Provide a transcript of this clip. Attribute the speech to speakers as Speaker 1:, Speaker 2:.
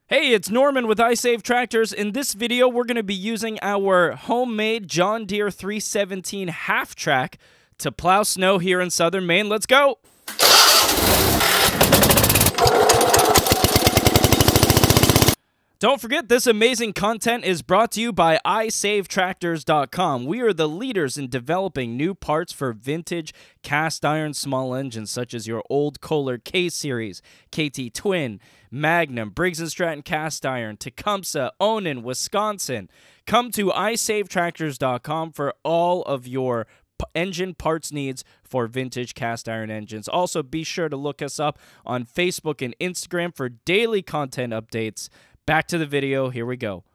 Speaker 1: Hey, it's Norman with isavetractors. In this video, we're going to be using our homemade John Deere 317 half-track to plow snow here in southern Maine. Let's go! Don't forget, this amazing content is brought to you by isavetractors.com. We are the leaders in developing new parts for vintage cast iron small engines, such as your old Kohler K Series, KT Twin, Magnum, Briggs Stratton Cast Iron, Techumseh, Onan, Wisconsin. Come to isavetractors.com for all of your engine parts needs for vintage cast iron engines. Also, be sure to look us up on Facebook and Instagram for daily content updates. Back to the video, here we go.